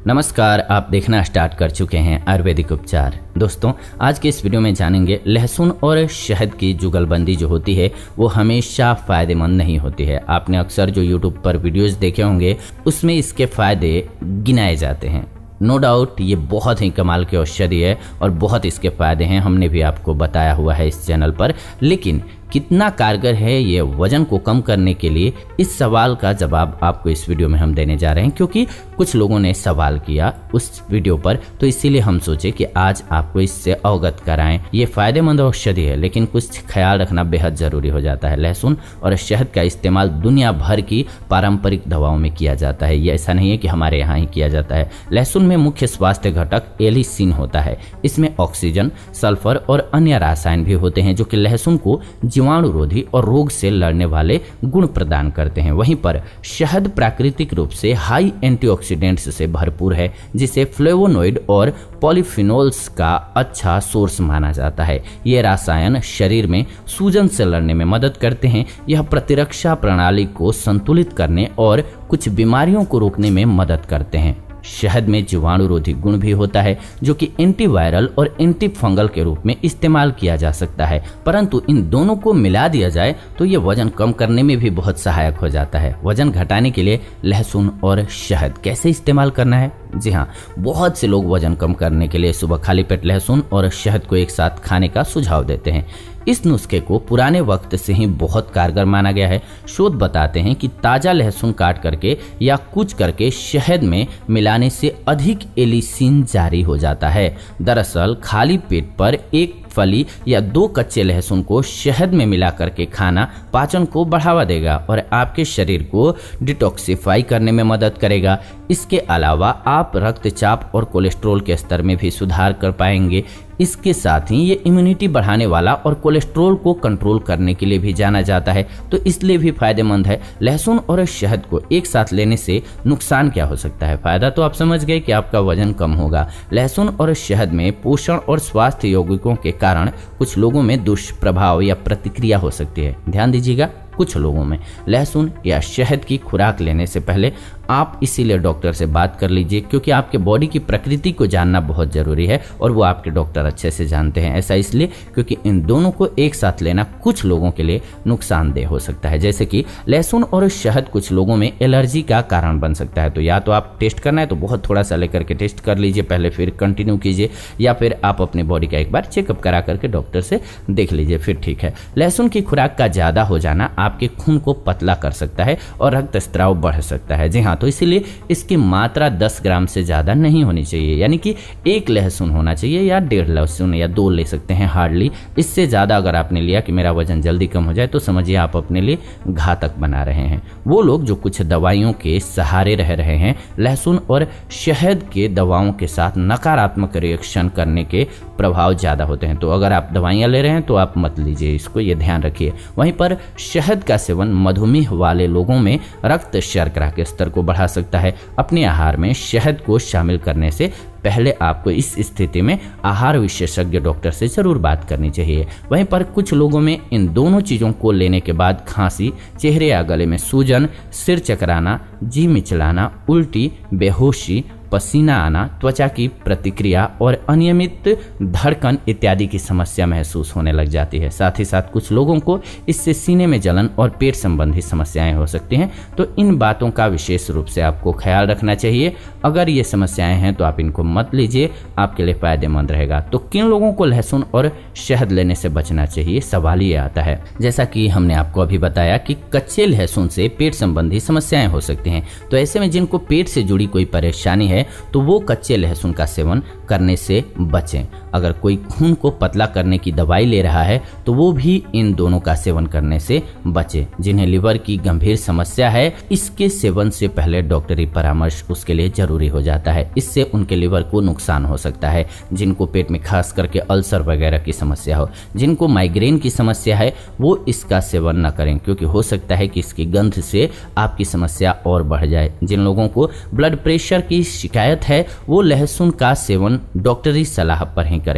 नमस्कार, आप देखना स्टार्ट कर चुके हैं आयुर्वेदिक उपचार। दोस्तों, आज के इस वीडियो में जानेंगे लहसुन और शहद की जुगलबंदी जो होती है वो हमेशा फायदेमंद नहीं होती है। आपने अक्सर जो यूट्यूब पर वीडियोस देखे होंगे उसमें इसके फायदे गिनाए जाते हैं। नो डाउट ये बहुत ही कमाल की औषधि है और बहुत इसके फायदे हैं, हमने भी आपको बताया हुआ है इस चैनल पर। लेकिन कितना कारगर है ये वजन को कम करने के लिए, इस सवाल का जवाब आपको इस वीडियो में हम देने जा रहे हैं, क्योंकि कुछ लोगों ने सवाल किया उस वीडियो पर, तो इसीलिए हम सोचे कि आज आपको इससे अवगत कराएं। ये फायदेमंद औषधि है, लेकिन कुछ ख्याल रखना बेहद जरूरी हो जाता है। लहसुन और शहद का इस्तेमाल दुनिया भर की पारंपरिक दवाओं में किया जाता है, ये ऐसा नहीं है कि हमारे यहाँ ही किया जाता है। लहसुन में मुख्य स्वास्थ्य घटक एलिसिन होता है। इसमें ऑक्सीजन, सल्फर और अन्य रसायन भी होते हैं जो कि लहसुन को जीवाणुरोधी और रोग से लड़ने वाले गुण प्रदान करते हैं। वहीं पर शहद प्राकृतिक रूप से हाई एंटीऑक्सीडेंट्स से भरपूर है, जिसे फ्लेवोनोइड और पॉलीफिनोल्स का अच्छा सोर्स माना जाता है। ये रसायन शरीर में सूजन से लड़ने में मदद करते हैं। यह प्रतिरक्षा प्रणाली को संतुलित करने और कुछ बीमारियों को रोकने में मदद करते हैं। शहद में जीवाणुरोधी गुण भी होता है जो कि एंटीवायरल और एंटी फंगल के रूप में इस्तेमाल किया जा सकता है, परंतु इन दोनों को मिला दिया जाए तो ये वजन कम करने में भी बहुत सहायक हो जाता है। वजन घटाने के लिए लहसुन और शहद कैसे इस्तेमाल करना है? जी हाँ, बहुत से लोग वजन कम करने के लिए सुबह खाली पेट लहसुन और शहद को एक साथ खाने का सुझाव देते हैं। इस नुस्खे को पुराने वक्त से ही बहुत कारगर माना गया है। शोध बताते हैं कि ताजा लहसुन काट करके या कूच करके शहद में मिलाने से अधिक एलिसिन जारी हो जाता है। दरअसल खाली पेट पर एक फली या 2 कच्चे लहसुन को शहद में मिला करके खाना पाचन को बढ़ावा देगा और आपके शरीर को डिटॉक्सिफाई करने में मदद करेगा। इसके अलावा आप रक्तचाप और कोलेस्ट्रॉल के स्तर में भी सुधार कर पाएंगे। इसके साथ ही ये इम्यूनिटी बढ़ाने वाला और कोलेस्ट्रॉल को कंट्रोल करने के लिए भी जाना जाता है, तो इसलिए भी फायदेमंद है। लहसुन और शहद को एक साथ लेने से नुकसान क्या हो सकता है? फायदा तो आप समझ गए कि आपका वजन कम होगा। लहसुन और शहद में पोषण और स्वास्थ्य यौगिकों के कारण कुछ लोगों में दुष्प्रभाव या प्रतिक्रिया हो सकती है। ध्यान दीजिएगा, कुछ लोगों में लहसुन या शहद की खुराक लेने से पहले आप इसीलिए डॉक्टर से बात कर लीजिए, क्योंकि आपके बॉडी की प्रकृति को जानना बहुत जरूरी है और वो आपके डॉक्टर अच्छे से जानते हैं। ऐसा इसलिए क्योंकि इन दोनों को एक साथ लेना कुछ लोगों के लिए नुकसानदेह हो सकता है। जैसे कि लहसुन और शहद कुछ लोगों में एलर्जी का कारण बन सकता है। तो या तो आप टेस्ट करना है तो बहुत थोड़ा सा लेकर के टेस्ट कर लीजिए पहले, फिर कंटिन्यू कीजिए, या फिर आप अपनी बॉडी का एक बार चेकअप करा करके डॉक्टर से देख लीजिए, फिर ठीक है। लहसुन की खुराक का ज्यादा हो जाना आपके खून को पतला कर सकता है और रक्तस्राव बढ़ सकता है। जी हाँ, तो इसीलिए इसकी मात्रा 10 ग्राम से ज्यादा नहीं होनी चाहिए, यानी कि 1 लहसुन होना चाहिए या 1.5 लहसुन या 2 ले सकते हैं हार्डली। इससे ज्यादा अगर आपने लिया कि मेरा वजन जल्दी कम हो जाए तो समझिए आप अपने लिए घातक बना रहे हैं। वो लोग जो कुछ दवाइयों के सहारे रह रहे हैं, लहसुन और शहद के दवाओं के साथ नकारात्मक रिएक्शन करने के प्रभाव ज्यादा होते हैं। तो अगर आप दवाइयां ले रहे हैं तो आप मत लीजिए, इसको ये ध्यान रखिए। वहीं पर शहद का सेवन मधुमेह वाले लोगों में रक्त शर्करा के स्तर को बढ़ा सकता है। अपने आहार में शहद को शामिल करने से पहले आपको इस स्थिति में आहार विशेषज्ञ डॉक्टर से जरूर बात करनी चाहिए। वहीं पर कुछ लोगों में इन दोनों चीजों को लेने के बाद खांसी, चेहरे या गले में सूजन, सिर चकराना, जी मिचलाना, उल्टी, बेहोशी, पसीना आना, त्वचा की प्रतिक्रिया और अनियमित धड़कन इत्यादि की समस्या महसूस होने लग जाती है। साथ ही साथ कुछ लोगों को इससे सीने में जलन और पेट संबंधी समस्याएं हो सकती हैं। तो इन बातों का विशेष रूप से आपको ख्याल रखना चाहिए। अगर ये समस्याएं हैं तो आप इनको मत लीजिए, आपके लिए फायदेमंद रहेगा। तो किन लोगों को लहसुन और शहद लेने से बचना चाहिए? सवाल ये आता है। जैसा कि हमने आपको अभी बताया कि कच्चे लहसुन से पेट संबंधी समस्याएं हो सकती हैं, तो ऐसे में जिनको पेट से जुड़ी कोई परेशानी है तो वो कच्चे लहसुन का सेवन करने से बचें। अगर कोई खून को पतला करने की दवाई ले रहा है तो वो भी इन दोनों का सेवन करने से बचे। जिन्हें लिवर की गंभीर समस्या है, इसके सेवन से पहले डॉक्टरी परामर्श उसके लिए जरूरी हो जाता है, इससे उनके लिवर को नुकसान हो सकता है। जिनको पेट में खास करके अल्सर वगैरह की समस्या हो, जिनको माइग्रेन की समस्या है, वो इसका सेवन न करें, क्योंकि हो सकता है कि इसकी गंध से आपकी समस्या और बढ़ जाए। जिन लोगों को ब्लड प्रेशर की शिकायत है वो लहसुन का सेवन डॉक्टरी सलाह पर ही करें।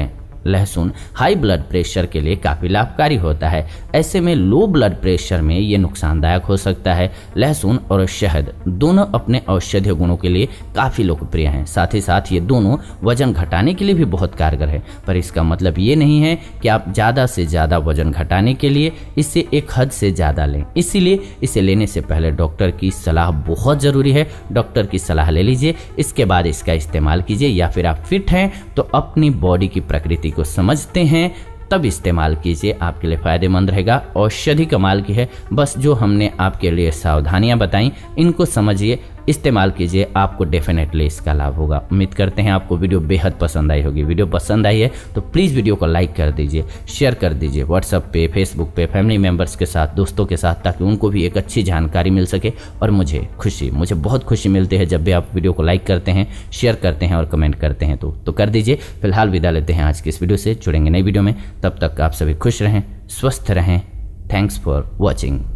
लहसुन हाई ब्लड प्रेशर के लिए काफ़ी लाभकारी होता है। ऐसे में लो ब्लड प्रेशर में ये नुकसानदायक हो सकता है। लहसुन और शहद दोनों अपने औषधीय गुणों के लिए काफ़ी लोकप्रिय हैं। साथ ही साथ ये दोनों वजन घटाने के लिए भी बहुत कारगर है, पर इसका मतलब ये नहीं है कि आप ज़्यादा से ज़्यादा वजन घटाने के लिए इसे एक हद से ज़्यादा लें। इसीलिए इसे लेने से पहले डॉक्टर की सलाह बहुत ज़रूरी है। डॉक्टर की सलाह ले लीजिए, इसके बाद इसका इस्तेमाल कीजिए। या फिर आप फिट हैं तो अपनी बॉडी की प्रकृति को समझते हैं तब इस्तेमाल कीजिए, आपके लिए फ़ायदेमंद रहेगा। औषधि कमाल की है, बस जो हमने आपके लिए सावधानियां बताई इनको समझिए, इस्तेमाल कीजिए, आपको डेफिनेटली इसका लाभ होगा। उम्मीद करते हैं आपको वीडियो बेहद पसंद आई होगी। वीडियो पसंद आई है तो प्लीज़ वीडियो को लाइक कर दीजिए, शेयर कर दीजिए व्हाट्सएप पे, फेसबुक पे, फैमिली मेम्बर्स के साथ, दोस्तों के साथ, ताकि उनको भी एक अच्छी जानकारी मिल सके। और मुझे बहुत खुशी मिलती है जब भी आप वीडियो को लाइक करते हैं, शेयर करते हैं और कमेंट करते हैं, तो कर दीजिए। फिलहाल विदा लेते हैं आज की इस वीडियो से, जुड़ेंगे नई वीडियो में। तब तक आप सभी खुश रहें, स्वस्थ रहें। Thanks for watching.